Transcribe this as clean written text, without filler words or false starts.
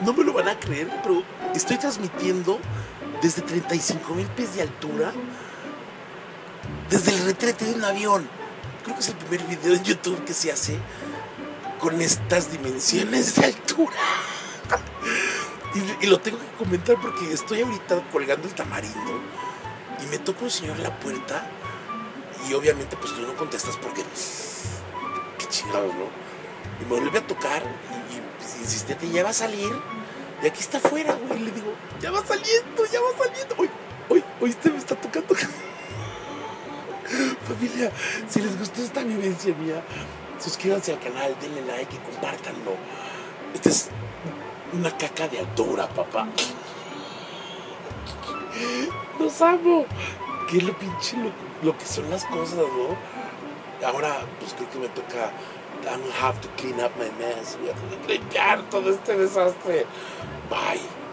No me lo van a creer, pero estoy transmitiendo desde 35,000 pies de altura, desde el retrete de un avión. Creo que es el primer video en YouTube que se hace con estas dimensiones de altura. Y lo tengo que comentar porque estoy ahorita colgando el tamarindo y me toca un señor en la puerta y obviamente pues tú no contestas porque qué chingados, ¿no? Y me vuelve a tocar y pues, insistente, ya va a salir. Y aquí está afuera, güey. Y le digo, ya va saliendo, ya va saliendo. Hoy este me está tocando. Familia, si les gustó esta vivencia mía, suscríbanse al canal, denle like y compártanlo. Esta es una caca de altura, papá. Los amo. Que es lo pinche lo que son las cosas, ¿no? Ahora, pues creo que me toca. I'm gonna have to clean up my mess. Voy a tener que limpiar todo este desastre. Bye.